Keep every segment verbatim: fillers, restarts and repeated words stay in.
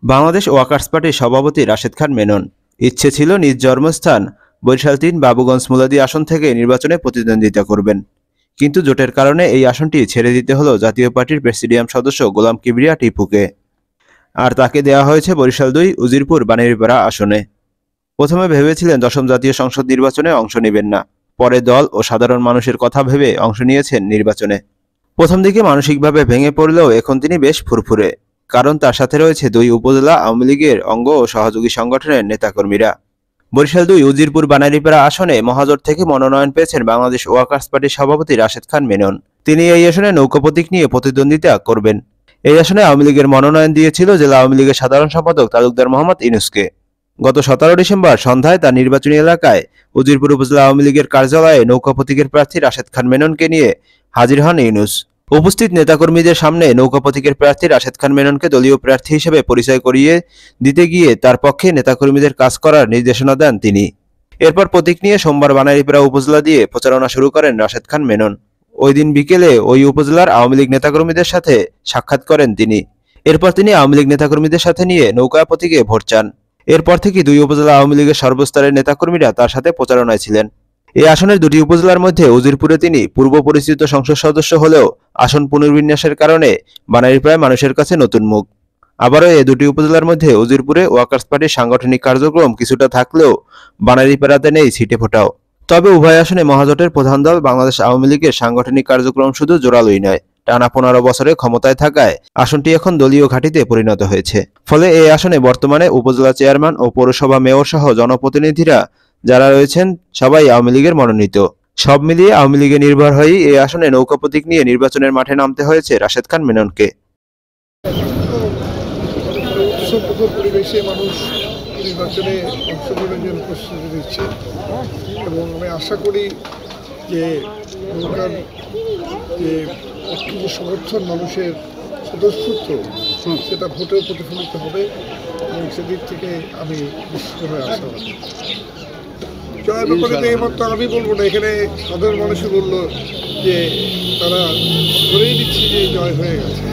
Bangladesh workers পার্টির সভাপতি রাশেদ খান মেনন ইচ্ছে ছিল নিজ জন্মস্থান বরিশাল তিন বাবুগঞ্জ মুলাদী আসন থেকে নির্বাচনে প্রতিদ্বন্দ্বিতা করবেন, কিন্তু জোটের কারণে এই আসনটি ছেড়ে দিতে হলো জাতীয় পার্টির প্রেসিডিয়াম সদস্য গোলাম কিবরিয়া টিপুকে। আর তাকে দেওয়া হয়েছে বরিশাল দুই উজিরপুর বানেরপাড়া আসনে। প্রথমে ভেবেছিলেন দশম জাতীয় সংসদ নির্বাচনে অংশ নেবেন না, পরে দল ও সাধারণ মানুষের কথা ভেবে অংশ নিয়েছেন নির্বাচনে। প্রথম দিকে মানসিকভাবে ভেঙে পড়লেও এখন তিনি বেশ ফুরফুরে, কারণ তার সাথে রয়েছে দুই উপজেলা আওয়ামী লীগের অঙ্গ ও সহযোগী সংগঠনের নেতাকর্মীরা। বরিশাল দুই উজিরপুর বানারীপাড়া আসনে মহাজোট থেকে মনোনয়ন পেয়েছেন বাংলাদেশ ওয়ার্কার্স পার্টির সভাপতি রাশেদ খান মেনন। তিনি এই আসনে নৌকা প্রতীক নিয়ে প্রতিদ্বন্দ্বিতা করবেন। এই আসনে আওয়ামী লীগের মনোনয়ন দিয়েছিল জেলা আওয়ামী লীগের সাধারণ সম্পাদক তালুকদার মোহাম্মদ ইনুসকে। গত সতেরো ডিসেম্বর সন্ধ্যায় তার নির্বাচনী এলাকায় উজিরপুর উপজেলা আওয়ামী লীগের কার্যালয়ে নৌকা প্রতীকের প্রার্থী রাশেদ খান মেননকে নিয়ে হাজির হন ইউনুস। উপস্থিত নেতাকর্মীদের সামনে নৌকা প্রতীকের প্রার্থী রাশেদ খান মেননকে দলীয় প্রার্থী হিসেবে পরিচয় করিয়ে দিতে গিয়ে তার পক্ষে নেতাকর্মীদের কাজ করার নির্দেশনা দেন তিনি। এরপর প্রতীক নিয়ে সোমবার বানারীপাড়া উপজেলা দিয়ে প্রচারণা শুরু করেন রাশেদ খান মেনন। ওই দিন বিকেলে ওই উপজেলার আওয়ামী লীগ নেতাকর্মীদের সাথে সাক্ষাৎ করেন তিনি। এরপর তিনি আওয়ামী লীগ নেতাকর্মীদের সাথে নিয়ে নৌকা প্রতীকে ভোট চান। এরপর থেকে দুই উপজেলা আওয়ামী লীগের সর্বস্তরের নেতাকর্মীরা তার সাথে প্রচারণায় ছিলেন। এই আসনের দুটি উপজেলার মধ্যে উজিরপুরে তিনি পূর্ব পরিচিত সংসদ সদস্য হলেও আসন পুনর্বিন্যাসের কারণে বানারীপাড়ায় মানুষের কাছে নতুন মুখ। আবারও এই দুটি উপজেলার মধ্যে উজিরপুরে ওয়ার্কার্স পার্টির সাংগঠনিক কার্যক্রম কিছুটা থাকলেও বানারীপাড়াতে নেই ছিটে ফোটাও। তবে উভয় আসনে মহাজোটের প্রধান দল বাংলাদেশ আওয়ামী লীগের সাংগঠনিক কার্যক্রম শুধু জোরালোই নয়, টানা পনেরো বছরে ক্ষমতায় থাকায় আসনটি এখন দলীয় ঘাঁটিতে পরিণত হয়েছে। ফলে এই আসনে বর্তমানে উপজেলা চেয়ারম্যান ও পৌরসভা মেয়র সহ জনপ্রতিনিধিরা যারা রয়েছেন সবাই আওয়ামী লীগের মনোনীত। সব মিলিয়ে আওয়ামী লীগের নির্ভর হয়েই এই আসনে নৌকা প্রতীক নিয়ে নির্বাচনের মাঠে নামতে হয়েছে রাশেদ খান মেননকে। পরিবেশে মানুষ নির্বাচনে অংশগ্রহণের জন্য প্রস্তুতি দিচ্ছে এবং আমি আশা করি যে নৌকার যে অক্ষুণ্ণ সমর্থন মানুষের স্বতঃস্ফূর্ত সেটা ভোটেও প্রতিফলিত হবে এবং সেদিক থেকে আমি নিশ্চিত হয়ে আশাবাদী। জয়ের ব্যাপারে এইমাত্র আমি বলবো না, এখানে সাধারণ মানুষই বললো যে তারা ধরেই দিচ্ছে যে জয় হয়ে গেছে।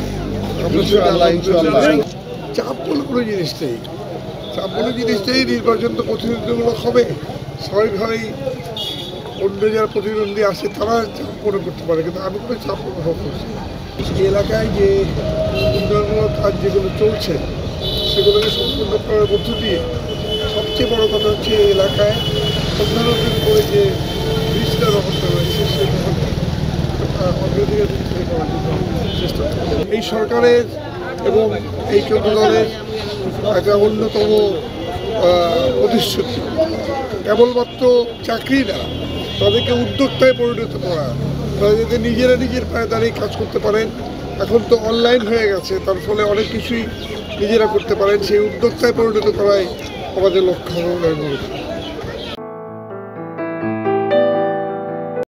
চাপ বলে কোনো জিনিস নেই, চাপ বলে জিনিস নেই। নির্বাচন তো প্রতিদ্বন্দ্বিমূলক হবে, স্বাভাবিকভাবেই অন্য যারা প্রতিদ্বন্দ্বী আসে তারা চাপ মনে করতে পারে, কিন্তু আমি কোনো চাপ অনুভব করছি। এই এলাকায় যে উন্নয়নমূলক কাজ যেগুলো চলছে সেগুলোকে সম্পূর্ণ করার মধ্য দিয়ে সবচেয়ে বড় কথা হচ্ছে এই এলাকায় প্রধানমন্ত্রীর করে যে ব্রিজটা রহস্য রয়েছে সেই অগ্রাধিকার ভিত্তিতে করার জন্য চেষ্টা করছে এই সরকারের এবং এই চৌদ্দ দলের একটা অন্যতম প্রতিশ্রুতি। কেবলমাত্র চাকরি না, তাদেরকে উদ্যোক্তায় পরিণত করা, তারা যাতে নিজেরা নিজের পায়ে দাঁড়িয়ে কাজ করতে পারেন। এখন তো অনলাইন হয়ে গেছে, তার ফলে অনেক কিছুই নিজেরা করতে পারেন। সেই উদ্যোক্তায় পরিণত করাই আমাদের লক্ষ্য।